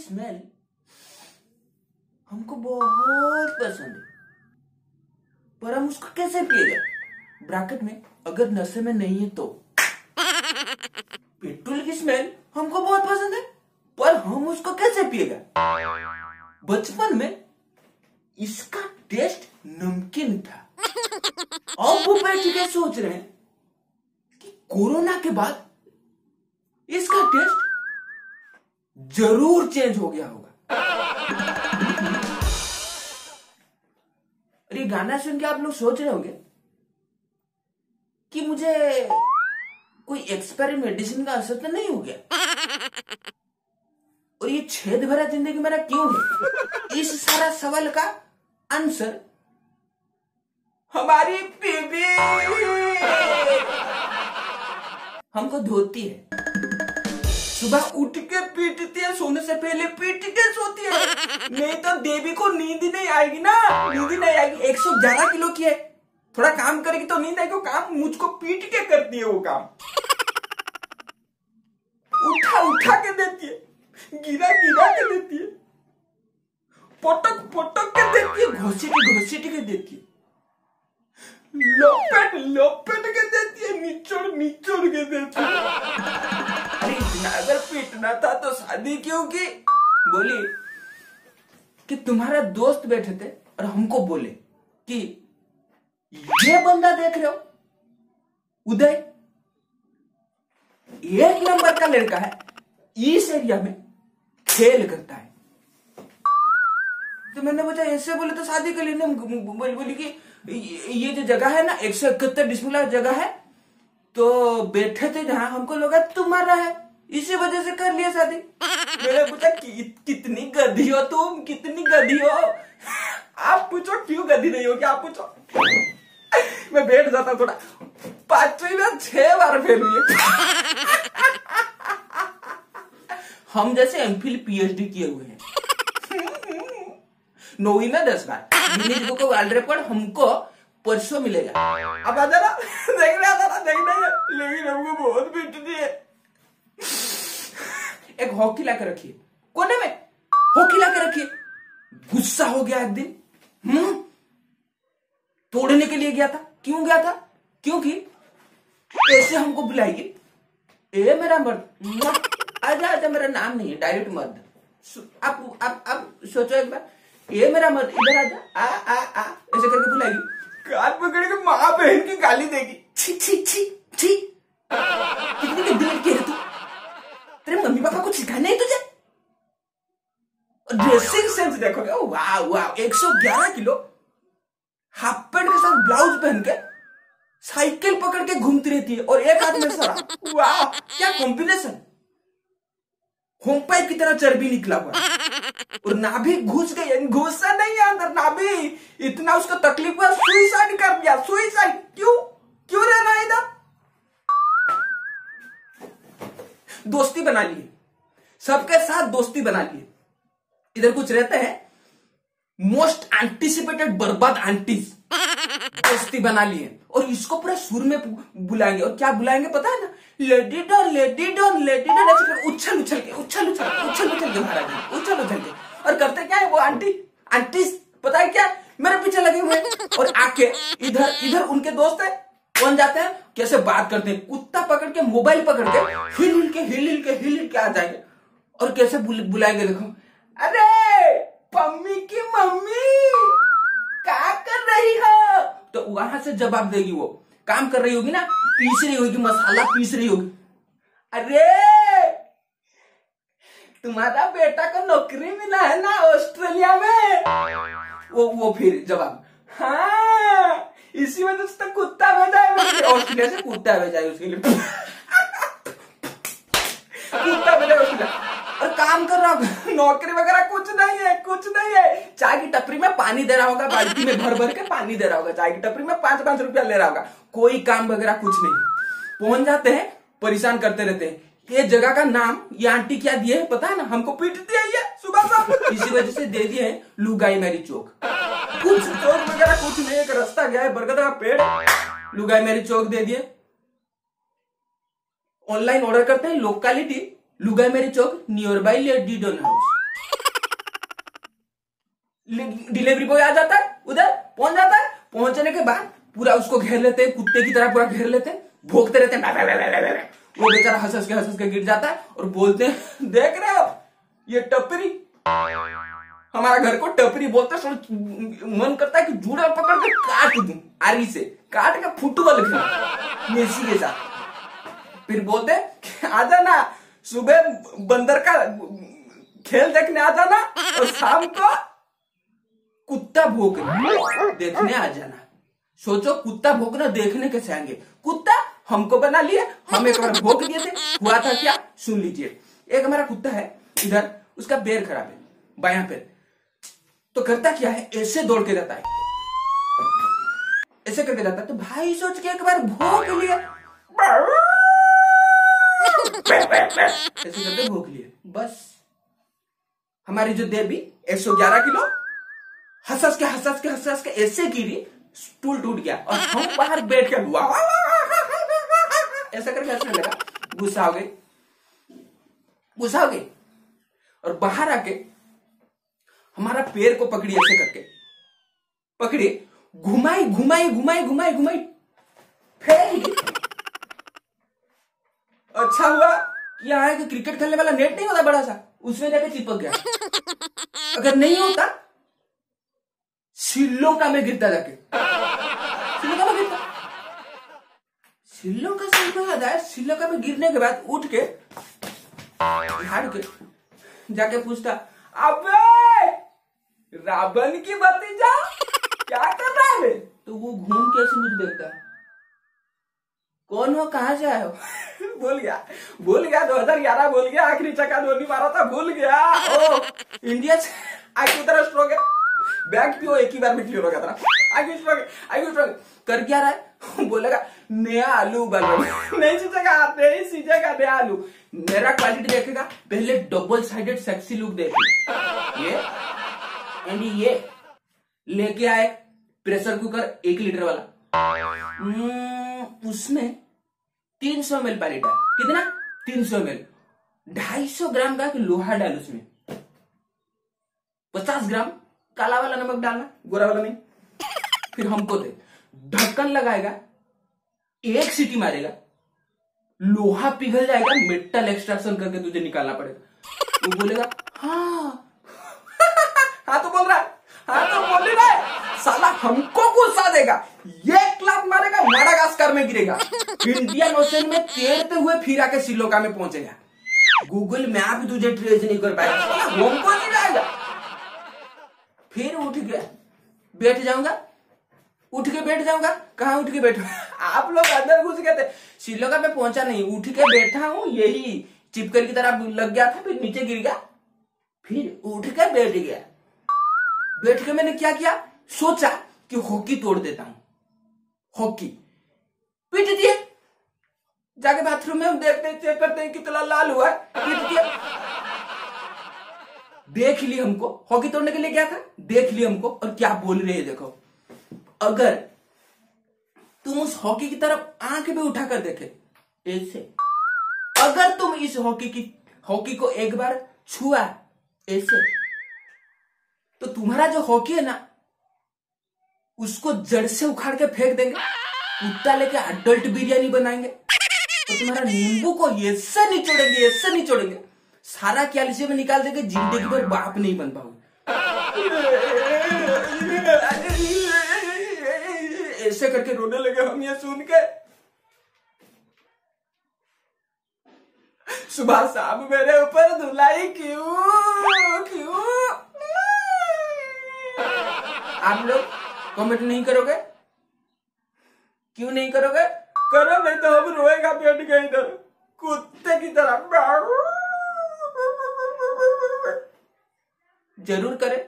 Smell हमको बहुत पसंद है, पर हम उसको कैसे पिएगा? ब्रैकेट में अगर नशे में नहीं है तो। पेट्रोल की स्मेल हमको बहुत पसंद है, पर हम उसको कैसे पिएगा? बचपन में इसका टेस्ट नमकीन था। अब वो बैठ के सोच रहे हैं कि कोरोना के बाद इसका टेस्ट जरूर चेंज हो गया होगा। और ये गाना सुन के आप लोग सोच रहे होंगे कि मुझे कोई एक्सपायरी मेडिसिन का असर तो नहीं हो गया, और ये छेद भरा जिंदगी मेरा क्यों है? इस सारा सवाल का आंसर हमारी बीबी हमको धोती है, सुबह उठ के पीटती है, सोने से पहले पीट के सोती है, नहीं तो देवी को नींद नहीं आएगी ना, नींद नहीं आएगी। 111 किलो की है, थोड़ा काम करेगी तो नींद आएगी। काम मुझको पीट के करती है, वो काम उठा उठा के देती है, गिरा गिरा के देती है, पटक पटक के देती है, घसीट के देती है, लपेट लपेट के देती है, निचोड़ के देती है। अरे इतना अगर पीटना था तो शादी क्यों की? बोली कि तुम्हारे दोस्त बैठे थे और हमको बोले कि ये बंदा देख रहे हो उदय, 1 नंबर का लड़का है, इस एरिया में खेल करता है। तो मैंने बोला ऐसे बोले तो शादी कर लेने। बोली कि ये जो जगह है ना 171 डिसमिल जगह है, तो बैठे थे जहां, हमको लगा तुम्हारा है, इसी वजह से कर लिया शादी। मैंने पूछा कितनी गधी हो तुम, कितनी गधी हो? आप पूछो क्यों गधी नहीं हो, क्या आप पूछो। मैं बैठ जाता थोड़ा, 5वीं में 6 बार फेल हुई। हम जैसे एमफिल पीएचडी किए हुए हैं, 9वीं में 10 बार। Guinness book of world record हमको परसों मिलेगा। अब आ जाना, देखना है, लेकिन हमको बहुत पीटती है। एक हॉकी लाके रखिए कोने में, हॉकी लाके रखिए। गुस्सा हो गया एक दिन, तोड़ने के लिए गया था। क्यों गया था? क्योंकि ऐसे हमको बुलाएगी, ए मेरा मर्द, आजा आजा, मेरा नाम नहीं है, डायरेक्ट मर्द। आप सोचो एक बार, ये मेरा मर्द, इधर आजा, आ ऐसे करके बुलाएगी, कान पकड़ के माँ बहन की गाली देगी, छी छी छी छी, कितनी गंदी की है तू, तेरे मम्मी पापा कुछ सिखाना है तुझे? ड्रेसिंग सेंस देखोगे, वाह वाह, 111 किलो, हाफ पैंट के साथ ब्लाउज पहन के साइकिल पकड़ के घूमती रहती है, और एक हाथ में सरा। वाह क्या कॉम्बिनेशन, होम पाइप की तरह चर्बी निकला हुआ, और नाभि घुस गई, घुसा नहीं है अंदर नाभि, इतना उसको तकलीफ हुआ, सुसाइड कर दिया। सुसाइड क्यों रहना है इधर? दोस्ती बना लिए, सबके साथ दोस्ती बना लिए। इधर कुछ रहते हैं मोस्ट एंटिसिपेटेड बर्बाद आंटीज, दोस्ती बना लिए, और इसको पूरा सुर में बुलाएंगे। और क्या बुलाएंगे पता है ना? Lady don, lady don, lady don, ऐसे कर उछल उछल के महाराज, उछल के। और करते क्या है वो आंटीज पता है क्या? मेरे पीछे लगे हुए, और आके इधर उनके दोस्त है, कौन जाते हैं, कैसे बात करते हैं, कुत्ता पकड़ के, मोबाइल पकड़ के हिल के आ जाएंगे, और कैसे बुलाएंगे देखो, अरे पम्मी की मम्मी क्या कर रही हो? तो वहां से जवाब देगी, वो काम कर रही होगी ना, पीस रही होगी, मसाला पीस रही होगी, अरे तुम्हारा बेटा को नौकरी मिला है ना ऑस्ट्रेलिया में। वो फिर जवाब, हाँ इसी वजह से तो कुत्ता भेजा है, ऑस्ट्रेलिया से कुत्ता भेजा है उसके लिए, कुत्ता भेजा ऑस्ट्रेलिया, और काम कर रहा होगा, नौकरी वगैरह कुछ नहीं है। चाय की टपरी में पानी दे रहा होगा, बाल्टी में भर के पानी दे रहा होगा, चाय की टपरी में 5-5 रुपया ले रहा होगा, कोई काम वगैरह कुछ नहीं। पहुंच जाते हैं, परेशान करते रहते हैं। ये जगह का नाम ये आंटी क्या दिए है पता है ना? हमको पीटती है ये सुबह, इसी वजह से दे दिए है लुगाई मेरी चौक। कुछ चौक वगैरह कुछ नहीं, एक रास्ता गया है, बरगद का पेड़, लुगाई मेरी चौक दे दिए। ऑनलाइन ऑर्डर करते हैं, लोकेलिटी लुगाई मेरी चौक, near by lady don house. Delivery boy आ जाता है, उधर पहुंच जाता है। पहुंचने के बाद पूरा उसको घेर लेते हैं, कुत्ते की तरह पूरा घेर लेते हैं, भोंकते रहते हैं। वो बेचारा हंस हंस के गिर जाता है और बोलते हैं, देख रहे हो ये टपरी, हमारा घर को टपरी बोलते हैं। मन करता है कि जूड़ा पकड़ के काट दूं, आरी से काट के फुटबॉल खेल मेसी के साथ। फिर बोलते हैं आजा ना, सुबह बंदर का खेल देखने आ जाना और शाम को कुत्ता भौंकना देखने आ जाना। सोचो, कुत्ता भौंकना देखने कैसे आएंगे? कुत्ता हमको बना लिए, हम एक बार भौंक दिए थे। हुआ था क्या, सुन लीजिए। एक हमारा कुत्ता है इधर, उसका पैर खराब है, बायां पैर। तो करता क्या है, ऐसे दौड़ के जाता है, ऐसे करके जाता है। तो भाई सोच के एक बार भौंक लिए, ऐसे करके भौंक लिए। बस हमारी जो देवी 111 किलो हंस के ऐसे गिरी, स्टूल टूट गया और हम बाहर बैठ कर ऐसा करके हंसने लगा। गुस्सा हो गई और बाहर आके हमारा पैर को पकड़ी, ऐसे करके पकड़ी, घुमाई फेंक दी। अच्छा हुआ कि यहाँ के क्रिकेट खेलने वाला नेट नहीं होता बड़ा सा, उसमें जाके चिपक गया। अगर नहीं होता श्रीलंका में गिरता जाके, श्रीलंका में गिरने के बाद उठ के झाड़ के जाके पूछता, अबे रावण की भतीजा क्या कर रहा है? तो वो घूम के ऐसे मुझे देखता, कौन हो, कहां से आए हो? भूल गया 2011 भूल गया, आखिरी चक्का धोनी मारा था, भूल गया। ओ इंडिया से आगे उधर स्ट्रोक है, बैंक पियो एक ही बार में क्लियर हो गया था। आगे स्ट्रोक कर क्या रहा है? बोलेगा नया आलू बन रहा, नहीं सींचेगा नया आलू। मेरा क्वालिटी देखेगा, पहले डबल साइडेड सेक्सी लुक देखे ये, एंड ये लेके आए प्रेशर कुकर 1 लीटर वाला, उसमें 300 ml पानी डाल। कितना? 300 ml। 250 ग्राम का लोहा डाल, उसमें 50 ग्राम काला वाला नमक डालना, गोरा वाला नहीं। फिर हमको दे, ढक्कन लगाएगा, 1 सीटी मारेगा, लोहा पिघल जाएगा, मेटल एक्सट्रैक्शन करके तुझे निकालना पड़ेगा। वो बोलेगा हाँ हाँ तो बोल रहा है, हाँ तो बोल रहा है। साला हमको गुस्सा देगा, ये क्लब मारेगा, माडागास्कर में गिरेगा, इंडियन ओशन में तैरते हुए फिर आके श्रीलंका में पहुंचेगा। गूगल मैप तुझे ट्रेस नहीं कर पाएगा, हमको नहीं जाएगा। फिर उठ के बैठ जाऊंगा, कहाँ उठ के बैठो? आप लोग अंदर घुस गए थे, श्रीलंका में पहुंचा नहीं, उठ के बैठा हूं, यही चिपकल की तरह लग गया था, फिर नीचे गिर गया, फिर उठ के बैठ गया। बैठ के मैंने क्या किया, सोचा कि हॉकी तोड़ देता हूं, हॉकी पीट दिए। जाके बाथरूम में हम देखते हैं, चेक करते हैं कितना लाल हुआ है, पीट दिया। देख ली हमको, हॉकी तोड़ने के लिए क्या था, देख ली हमको और क्या बोल रहे हैं देखो। अगर तुम उस हॉकी की तरफ आंख भी उठाकर देखे ऐसे, अगर तुम इस हॉकी को एक बार छुआ ऐसे, तो तुम्हारा जो हॉकी है ना, उसको जड़ से उखाड़ के फेंक देंगे, कुत्ता लेके अडल्ट बिरयानी बनाएंगे। तो तुम्हारा नींबू को ऐसे निचोड़ेंगे, सारा कैल्शियम निकाल देंगे, जिंदगी भर बाप नहीं बन पाओगे। ऐसे करके रोने लगे हम ये सुन के। सुबह शाम मेरे ऊपर धुलाई क्यों? आप लोग कमेंट नहीं करोगे? क्यों नहीं करोगे? करो, नहीं तो हम रोएगा बैठ गए इधर कुत्ते की तरह। जरूर करें।